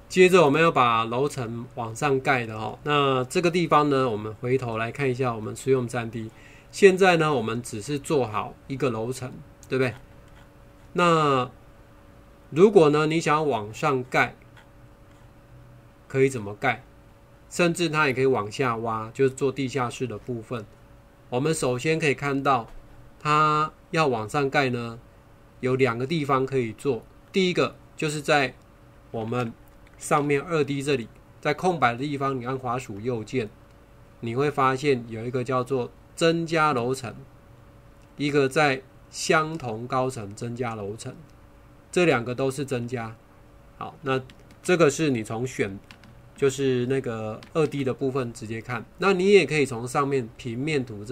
接着我们要把楼层往上盖的哈，那这个地方呢，我们回头来看一下我们使用占地。现在呢，我们只是做好一个楼层，对不对？那如果呢，你想要往上盖，可以怎么盖？甚至它也可以往下挖，就是做地下室的部分。我们首先可以看到，它要往上盖呢，有2个地方可以做。第一个就是在我们上面2D 这里，在空白的地方，你按滑鼠右键，你会发现有一个叫做增加楼层，一个在相同高层增加楼层，这2个都是增加。好，那这个是你从选，就是那个2D 的部分直接看。那你也可以从上面平面图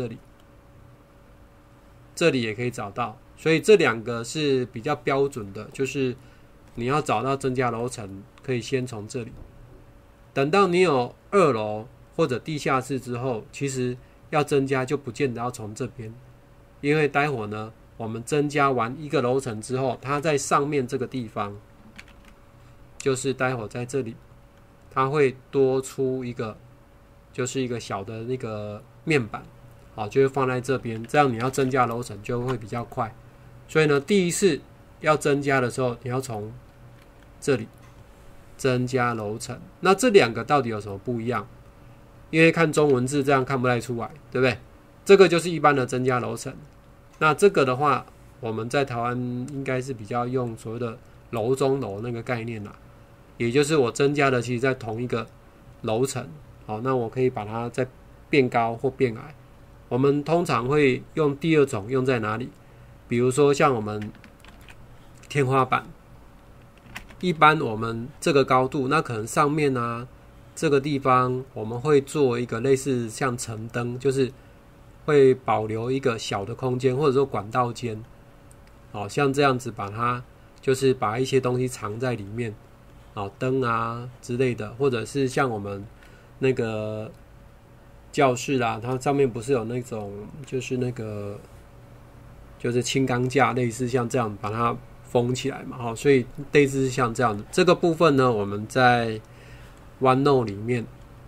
这里也可以找到。所以这2个是比较标准的，就是你要找到增加楼层，可以先从这里。等到你有2楼或者地下室之后，其实要增加就不见得要从这边，因为待会呢，我们增加完一个楼层之后，它在上面这个地方，就是待会在这里，它会多出一个，就是一个小的那个面板，好，就会放在这边，这样你要增加楼层就会比较快。所以呢，第一次要增加的时候，你要从这里增加楼层。那这2个到底有什么不一样？因为看中文字这样看不太出来，对不对？这个就是一般的增加楼层。那这个的话，我们在台湾应该是比较用所谓的楼中楼那个概念啦，也就是我增加的其实在同一个楼层。好，那我可以把它再变高或变矮。我们通常会用第2种用在哪里？比如说像我们天花板，一般我们这个高度，那可能上面啊这个地方我们会做一个类似像层灯，就是会保留一个小的空间，或者说管道间，好，像这样子把它就是把一些东西藏在里面，好，灯啊之类的，或者是像我们那个教室啦，它上面不是有那种就是那个就是轻钢架，类似像这样把它封起来嘛，好，所以类似是像这样的。这个部分呢，我们在OneNote 里面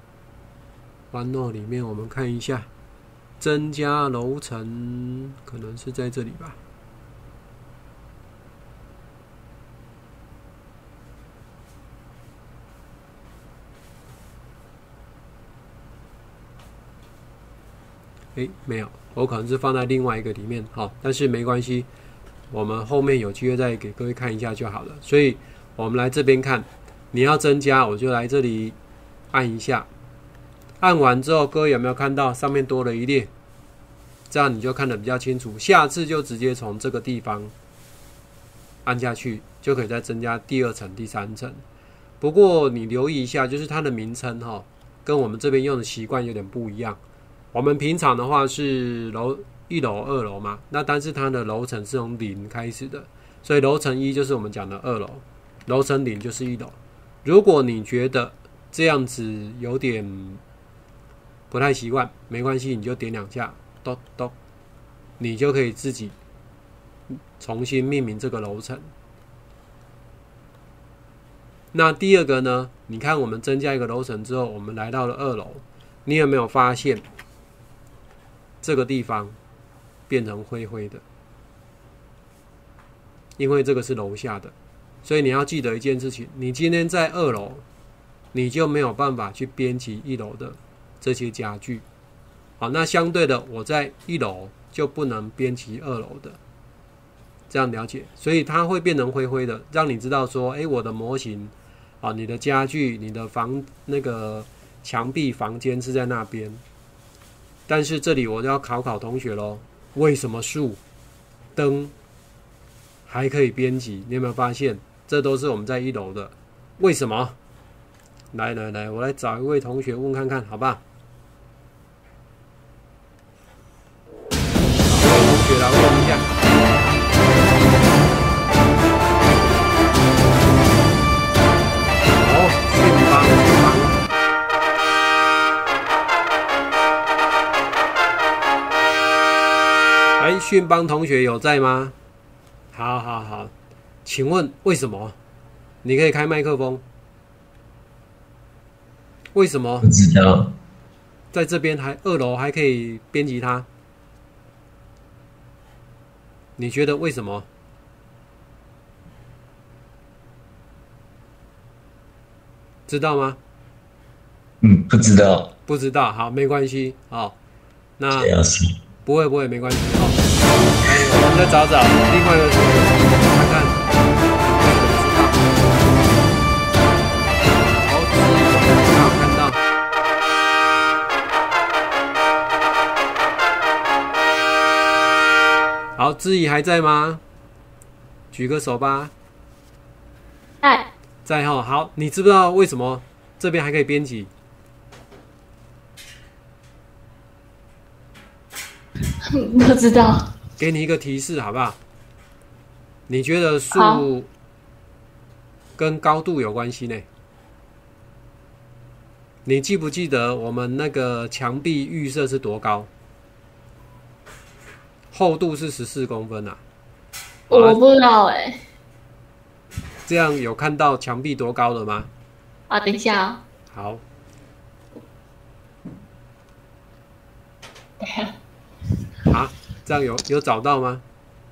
我们看一下，增加楼层可能是在这里吧。没有，我可能是放在另外一个里面，好，但是没关系，我们后面有机会再给各位看一下就好了。所以我们来这边看，你要增加，我就来这里按一下，按完之后，各位有没有看到上面多了一列？这样你就看得比较清楚。下次就直接从这个地方按下去，就可以再增加第2层、第3层。不过你留意一下，就是它的名称跟我们这边用的习惯有点不一样。我们平常的话是1楼、2楼嘛，那但是它的楼层是从0开始的，所以楼层1就是我们讲的2楼，楼层0就是1楼。如果你觉得这样子有点不太习惯，没关系，你就点2下，咚咚，你就可以自己重新命名这个楼层。那第2个呢？你看我们增加一个楼层之后，我们来到了2楼，你有没有发现这个地方变成灰灰的？因为这个是楼下的，所以你要记得一件事情：你今天在2楼，你就没有办法去编辑1楼的这些家具。好，那相对的，我在1楼就不能编辑2楼的，这样了解？所以它会变成灰灰的，让你知道说，我的模型，你的家具、你的那个墙壁、房间是在那边。但是这里我就要考同学咯，为什么树、灯还可以编辑？你有没有发现？这都是我们在1楼的，为什么？来，我来找一位同学问看看，好吧？同学来问一下。训邦同学有在吗？好，请问为什么？你可以开麦克风。 为什么不知道。 在这边二楼还可以编辑它？你觉得为什么？知道吗？ 不知道。 不知道，好，没关系，好，那谢老师。 不会，没关系，好，哎，我们再找找另外一个看看有什么知道。好，刚好看到。好，知怡还在吗？举个手吧。在哈。好，你知不知道为什么这边还可以编辑？ 不知道。 给你一个提示好不好？你觉得树跟高度有关系呢？你记不记得我们那个墙壁预设是多高？厚度是14公分啊。 我不知道哎。 这样有看到墙壁多高了吗？ 啊，等一下啊。 好。啊，这样有找到吗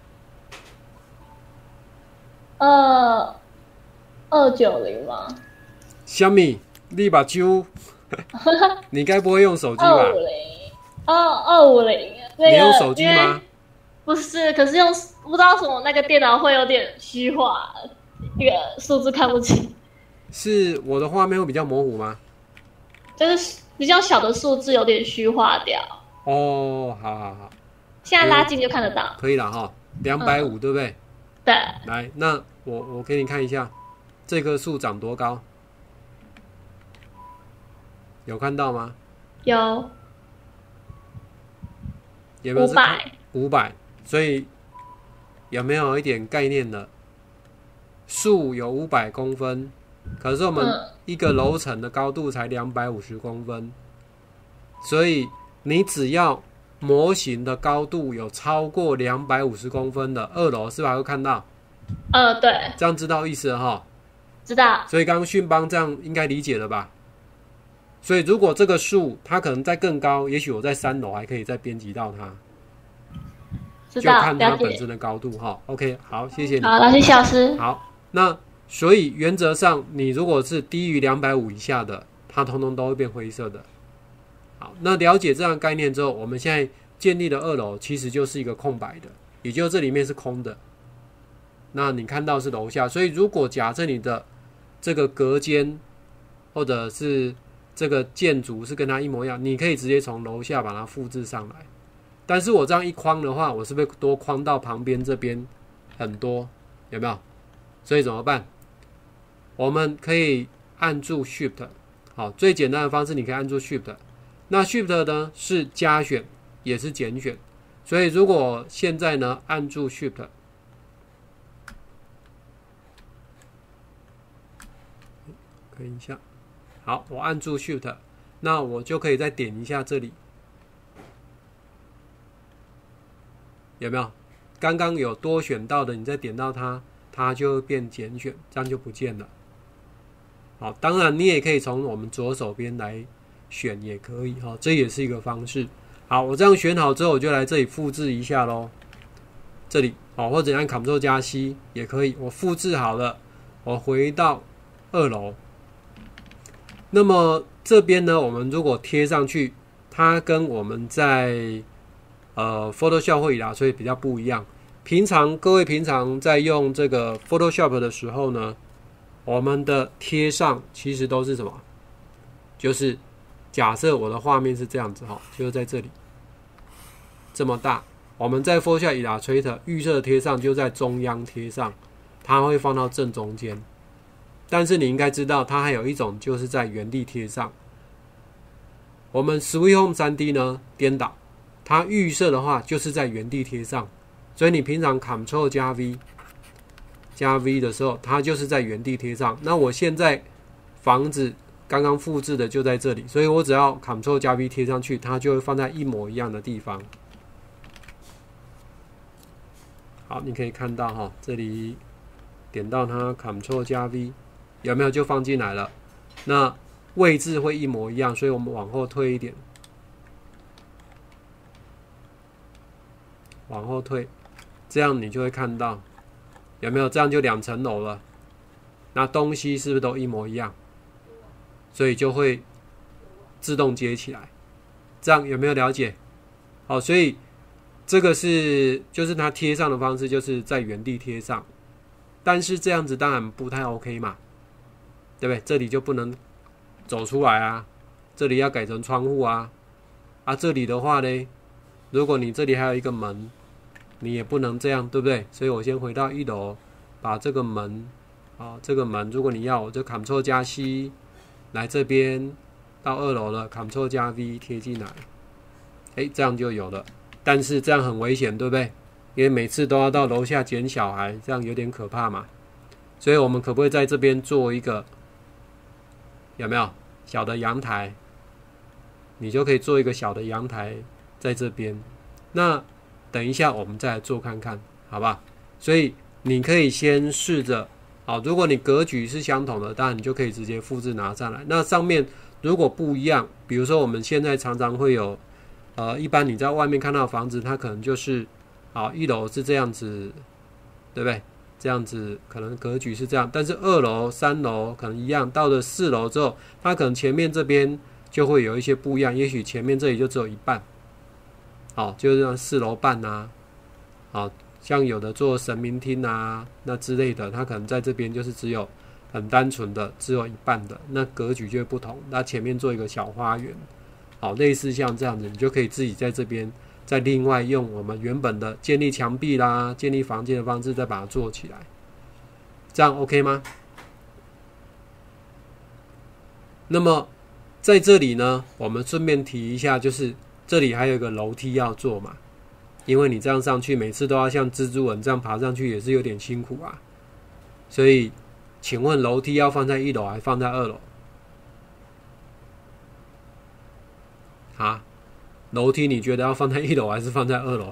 ？290吗？ 小米，你把揪，你该不会用手机吧 ？250。 你用手机吗？ 不是，可是不知道什么那个电脑会有点虚化，那个数字看不清。 是我的画面会比较模糊吗？ 就是比较小的数字有点虚化掉。 哦，好。 现在拉近就看得到。 可以了哈，250，对不对？ 对。 来，那我给你看一下，这棵树长多高？有看到吗？ 有。 有没有 500？ 所以有没有一点概念了？树有500公分，可是我们一个楼层的高度才250公分，所以你只要模型的高度有超过250公分的2楼，是不是还会看到？ 对。 这样知道意思了哈？ 知道。 所以刚刚迅邦这样应该理解了吧？所以如果这个树它可能再更高，也许我在3楼还可以再编辑到它。就看它本身的高度哈。OK， 好，谢谢你。 好，谢谢老师。 好，那所以原则上，你如果是低于250以下的，它通通都会变灰色的。好，那了解这样的概念之后，我们现在建立的2楼其实就是一个空白的，也就是这里面是空的。那你看到是楼下，所以如果假设你的这个隔间或者是这个建筑是跟它一模一样，你可以直接从楼下把它复制上来。但是我这样一框的话，我是不是多框到旁边这边很多？有没有？所以怎么办？我们可以按住 Shift， 好，最简单的方式你可以按住 Shift。那 Shift 呢是加选，也是减选。所以如果现在呢按住 Shift， 可以一下，好，我按住 Shift， 那我就可以再点一下这里。有没有？刚刚有多选到的，你再点到它，它就会变减选，这样就不见了。好，当然你也可以从我们左手边来选，也可以哈，这也是一个方式。好，我这样选好之后，我就来这里复制一下咯。这里好，或者按 Ctrl 加 C 也可以。我复制好了，我回到2楼。那么这边呢，我们如果贴上去，它跟我们在Photoshop 或Illustrator比较不一样。各位平常在用这个 Photoshop 的时候呢，我们的贴上其实都是什么？就是假设我的画面是这样子哈，就是在这里这么大。我们在 Photoshop Illustrator 预设贴上就在中央贴上，它会放到正中间。但是你应该知道，它还有一种就是在原地贴上。我们 Sweet Home 3D 呢颠倒。它预设的话就是在原地贴上，所以你平常 Ctrl 加 V 加 V 的时候，它就是在原地贴上。那我现在房子刚刚复制的就在这里，所以我只要 Ctrl 加 V 贴上去，它就会放在一模一样的地方。好，你可以看到哈，这里点到它 Ctrl 加 V， 有没有就放进来了？那位置会一模一样，所以我们往后推一点，往后推，这样你就会看到有没有？这样就2层楼了。那东西是不是都一模一样？所以就会自动接起来。这样有没有了解？好，所以这个就是它贴上的方式，就是在原地贴上。但是这样子当然不太 OK 嘛，对不对？这里就不能走出来啊，这里要改成窗户啊。这里的话呢，如果你这里还有一个门，你也不能这样，对不对？所以我先回到1楼，把这个门，这个门如果你要，我就 Ctrl 加 C 来这边到2楼了 ，Ctrl 加 V 贴进来，这样就有了。但是这样很危险，对不对？因为每次都要到楼下捡小孩，这样有点可怕嘛。所以我们可不可以在这边做一个，有没有小的阳台？你就可以做一个小的阳台在这边。那等一下我们再来做看看，好吧？所以你可以先试着，如果你格局是相同的，当然你就可以直接复制拿上来。那上面如果不一样，比如说我们现在常常会有，一般你在外面看到的房子，它可能就是，1楼是这样子，对不对？这样子可能格局是这样，但是2楼、3楼可能一样，到了4楼之后，它可能前面这边就会有一些不一样，也许前面这里就只有一半，就是像4楼半啊，像有的做神明厅啊那之类的，它可能在这边就是只有很单纯的只有一半的，那格局就会不同。那前面做一个小花园，类似像这样子，你就可以自己在这边再另外用我们原本的建立墙壁啦、建立房间的方式再把它做起来，这样 OK 吗？那么在这里呢，我们顺便提一下，就是这里还有一个楼梯要做嘛，因为你这样上去，每次都要像蜘蛛人这样爬上去，也是有点辛苦啊。所以，请问楼梯要放在1楼还是放在2楼？楼梯你觉得要放在1楼还是放在2楼？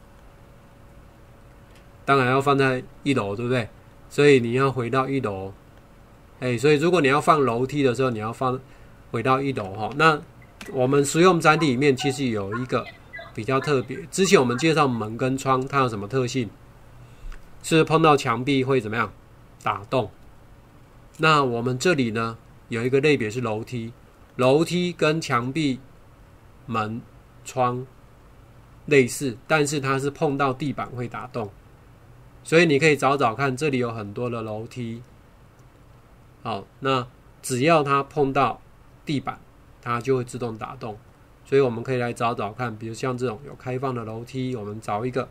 当然要放在1楼，对不对？所以你要回到1楼。所以如果你要放楼梯的时候，你要回到1楼。那我们实用3D里面其实有一个比较特别，之前我们介绍门跟窗，它有什么特性？是碰到墙壁会怎么样？打洞。那我们这里呢，有一个类别是楼梯，楼梯跟墙壁、门、窗类似，但是它是碰到地板会打洞，所以你可以找找看，这里有很多的楼梯。那只要它碰到地板，它就会自动打洞。所以我们可以来找找看，比如像这种有开放的楼梯，我们找一个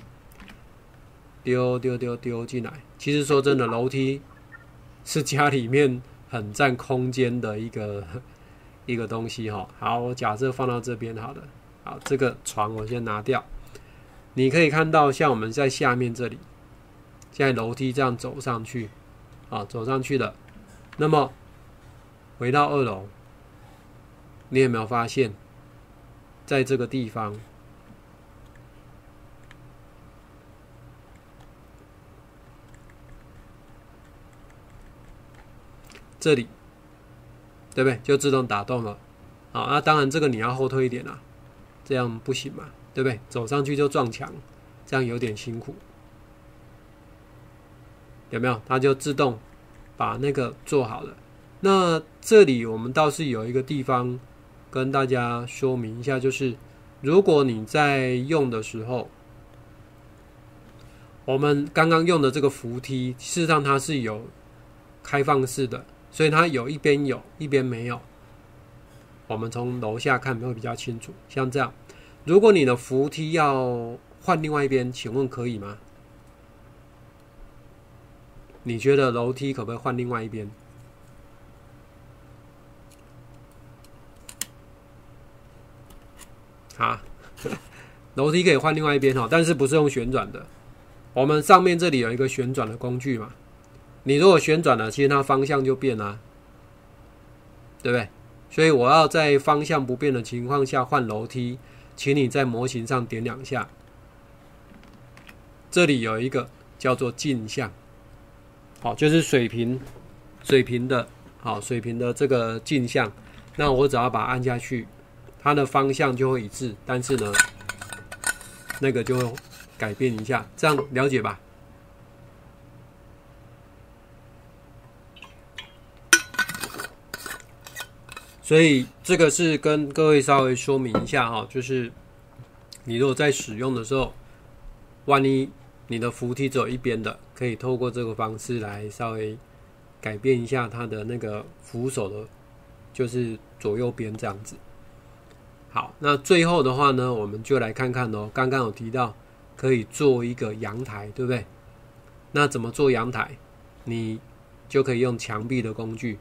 丢进来。其实说真的，楼梯是家里面很占空间的一个东西。好，我假设放到这边好了。好，这个床我先拿掉。你可以看到，像我们在下面这里，现在楼梯这样走上去，走上去了。那么回到2楼，你有没有发现，在这个地方，这里，对不对？就自动打洞了。那当然这个你要后退一点啦，这样不行嘛，对不对？走上去就撞墙，这样有点辛苦。有没有？它就自动把那个做好了。那这里我们倒是有一个地方跟大家说明一下，就是如果你在用的时候，我们刚刚用的这个扶梯，事实上它是有开放式的，所以它有一边有，一边没有。我们从楼下看会比较清楚。像这样，如果你的扶梯要换另外一边，请问可以吗？你觉得楼梯可不可以换另外一边？楼梯可以换另外一边，但是不是用旋转的。我们上面这里有一个旋转的工具嘛，你如果旋转了，其实它方向就变了，对不对？所以我要在方向不变的情况下换楼梯，请你在模型上点2下。这里有一个叫做镜像，就是水平的， 好，水平的这个镜像，那我只要把它按下去，它的方向就会一致，但是呢，那个就会改变一下，这样了解吧？所以这个是跟各位稍微说明一下哈，就是你如果在使用的时候，万一你的扶梯只有一边的，可以透过这个方式来稍微改变一下它的那个扶手的，就是左右边这样子。好，那最后的话呢，我们就来看看哦，刚刚有提到可以做一个阳台，对不对？那怎么做阳台？你就可以用墙壁的工具。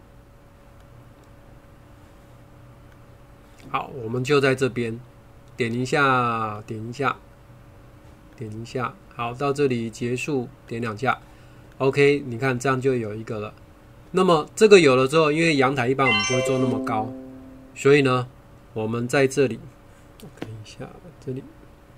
好，我们就在这边点一下，点一下，点一下。好，到这里结束，点2下。OK， 你看这样就有一个了。那么这个有了之后，因为阳台一般我们不会做那么高，所以呢，我们在这里，我看一下这里。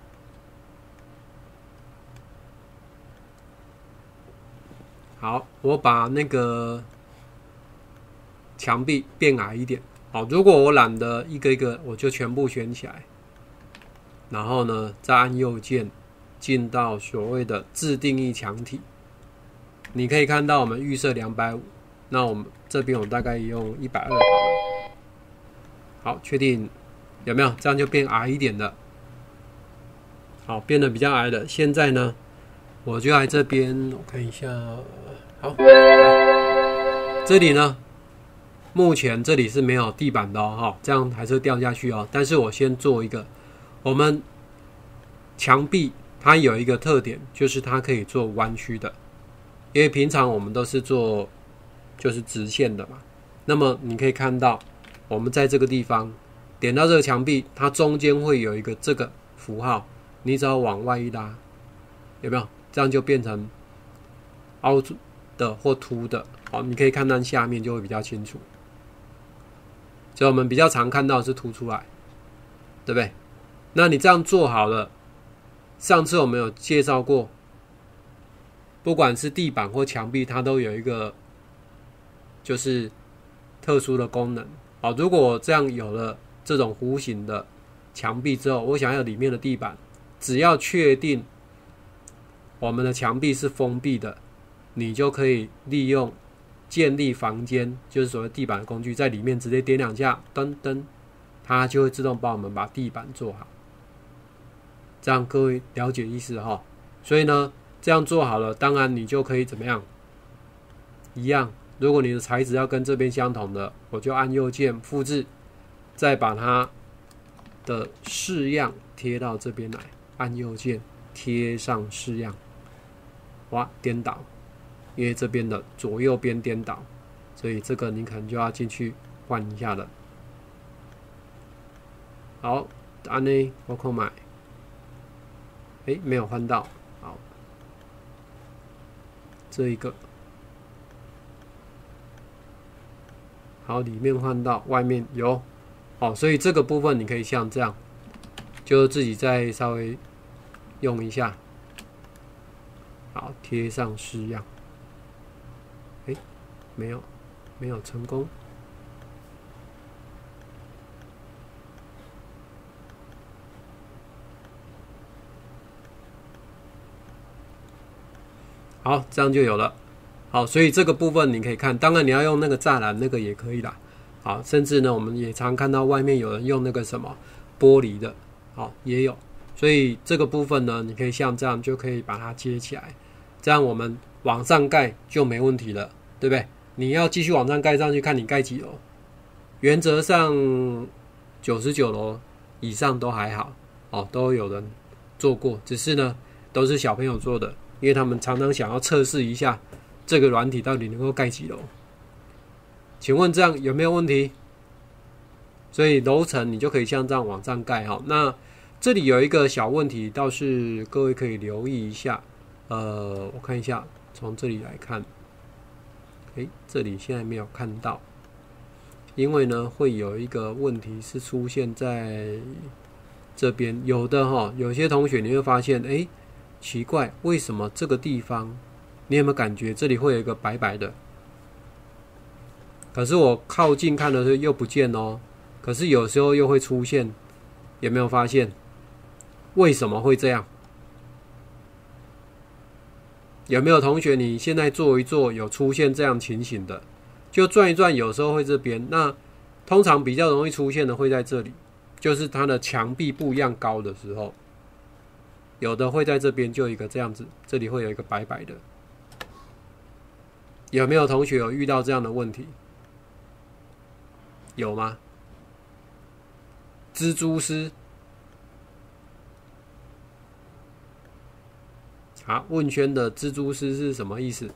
好，我把那个墙壁变矮一点。好，如果我懒得一个一个，我就全部选起来，然后呢，再按右键进到所谓的自定义墙体。你可以看到我们预设250，那我们这边我大概用120好了。好，确定有没有？这样就变矮一点的。好，变得比较矮的。现在呢，我就来这边，我看一下。好，这里呢。目前这里是没有地板的哦，这样还是会掉下去哦。但是我先做一个，我们墙壁它有一个特点，就是它可以做弯曲的，因为平常我们都是做就是直线的嘛。那么你可以看到，我们在这个地方点到这个墙壁，它中间会有一个这个符号，你只要往外一拉，有没有？这样就变成凹的或凸的。好，你可以看到下面就会比较清楚。所以我们比较常看到的是凸出来，对不对？那你这样做好了，上次我们有介绍过，不管是地板或墙壁，它都有一个就是特殊的功能。好，如果我这样有了这种弧形的墙壁之后，我想要里面的地板，只要确定我们的墙壁是封闭的，你就可以利用建立房间，就是所谓地板的工具，在里面直接点2下，噔噔，它就会自动帮我们把地板做好。这样各位了解意思哈？所以呢，这样做好了，当然你就可以怎么样？一样，如果你的材质要跟这边相同的，我就按右键复制，再把它的式样贴到这边来，按右键贴上式样，哇，颠倒。因为这边的左右边颠倒，所以这个你可能就要进去换一下了。好，安呢，我购买，没有换到，好，这一个，好，里面换到，外面有，好，所以这个部分你可以像这样，就自己再稍微用一下，好，贴上式样。没有成功。好，这样就有了。好，所以这个部分你可以看，当然你要用那个栅栏，那个也可以啦。好，甚至呢，我们也常看到外面有人用那个什么玻璃的，好，也有。所以这个部分呢，你可以像这样就可以把它接起来，这样我们往上盖就没问题了，对不对？你要继续往上盖上去，看你盖几楼。原则上99楼以上都还好，哦，都有人做过，只是呢都是小朋友做的，因为他们常常想要测试一下这个软体到底能够盖几楼。请问这样有没有问题？所以楼层你就可以像这样往上盖哈。那这里有一个小问题，倒是各位可以留意一下。我看一下，从这里来看。这里现在没有看到，因为呢会有一个问题是出现在这边，有的有些同学你会发现，奇怪，为什么这个地方，你有没有感觉这里会有一个白白的？ 可是我靠近看的时候又不见哦，可是有时候又会出现，有没有发现？为什么会这样？有没有同学你现在做一做有出现这样情形的？就转一转，有时候会这边，那通常比较容易出现的会在这里，就是它的墙壁不一样高的时候，有的会在这边就一个这样子，这里会有一个白白的。有没有同学有遇到这样的问题？有吗？蜘蛛丝。好，问圈的蜘蛛丝是什么意思？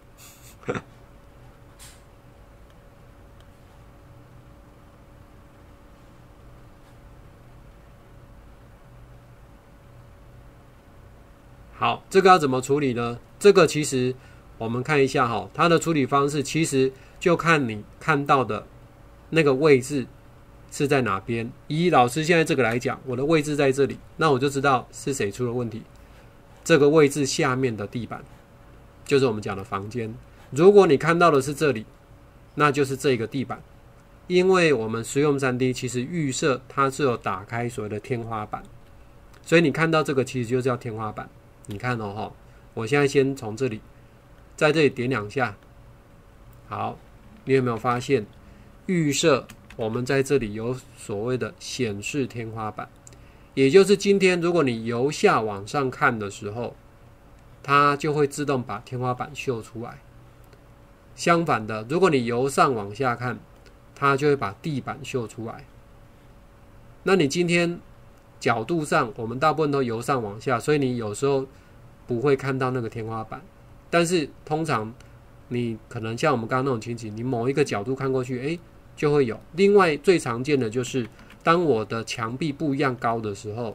好，这个要怎么处理呢？这个其实我们看一下哈，它的处理方式其实就看你看到的那个位置是在哪边。以老师现在这个来讲，我的位置在这里，那我就知道是谁出了问题。这个位置下面的地板就是我们讲的房间。如果你看到的是这里，那就是这个地板，因为我们实用 3D 其实预设它是有打开所谓的天花板，所以你看到这个其实就叫天花板。你看哦，我现在先从这里，在这里点2下，好，你有没有发现预设我们在这里有所谓的显示天花板？也就是今天如果你由下往上看的时候，它就会自动把天花板秀出来。相反的，如果你由上往下看，它就会把地板秀出来。那你今天角度上，我们大部分都由上往下，所以你有时候不会看到那个天花板。但是通常你可能像我们刚刚那种情景，你某一个角度看过去，就会有。另外最常见的就是当我的墙壁不一样高的时候，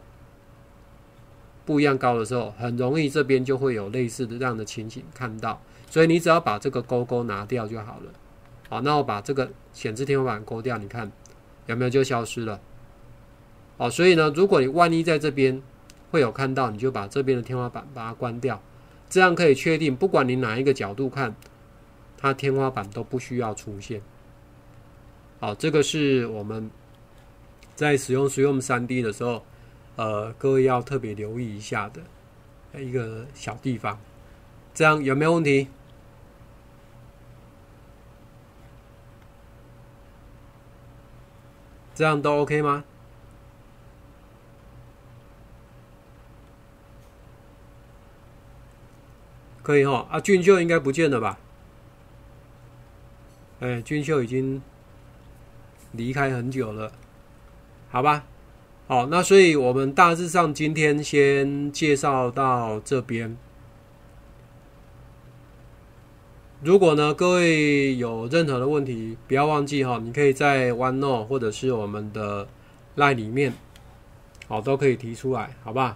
很容易这边就会有类似的这样的情形看到。所以你只要把这个勾勾拿掉就好了。好，那我把这个显示天花板勾掉，你看有没有就消失了？好，所以呢，如果你万一在这边会有看到，你就把这边的天花板把它关掉，这样可以确定，不管你哪一个角度看，它天花板都不需要出现。好，这个是我们在使用 3D 的时候，各位要特别留意一下的一个小地方。这样有没有问题？这样都 OK 吗？可以齁啊，俊秀应该不见了吧？俊秀已经离开很久了，好吧？好，那所以我们大致上今天先介绍到这边。如果呢各位有任何的问题，不要忘记你可以在 OneNote 或者是我们的 LINE 里面，都可以提出来，好吧？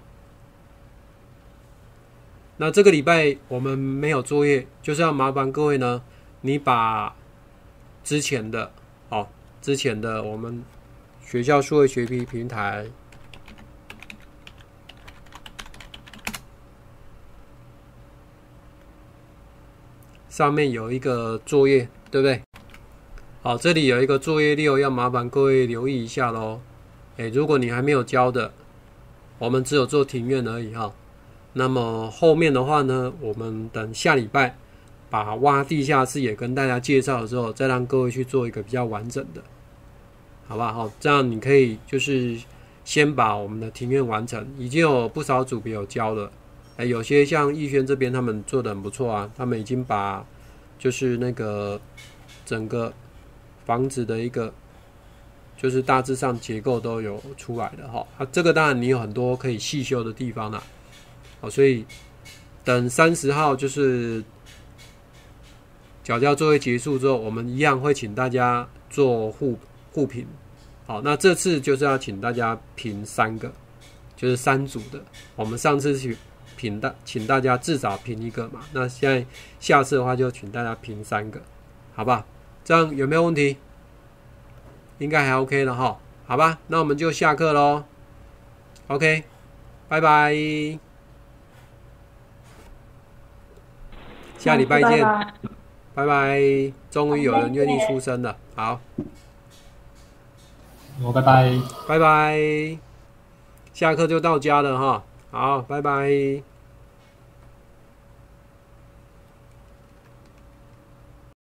那这个礼拜我们没有作业，就是要麻烦各位呢，你把之前的我们学校数位学习平台上面有一个作业，对不对？好，这里有一个作业6，要麻烦各位留意一下咯。如果你还没有交的，我们只有做庭院而已哈。那么后面的话呢，我们等下礼拜把挖地下室也跟大家介绍的时候，再让各位去做一个比较完整的，好不好？这样你可以就是先把我们的庭院完成，已经有不少组别有交了。有些像逸轩这边他们做的很不错啊，他们已经把就是那个整个房子的一个就是大致上结构都有出来的哈。这个当然你有很多可以细修的地方啦。所以等30号就是缴交作业结束之后，我们一样会请大家做互评。好，那这次就是要请大家评3个，就是3组的。我们上次去请大家至少评1个嘛，那现在下次的话就请大家评3个，好吧？这样有没有问题？应该还 OK 了哈，好吧？那我们就下课咯。OK， 拜拜，下礼拜见。 拜拜。 拜拜，终于有人愿意出声了，好， 好，拜拜。 拜拜，下课就到家了哈，好，拜拜。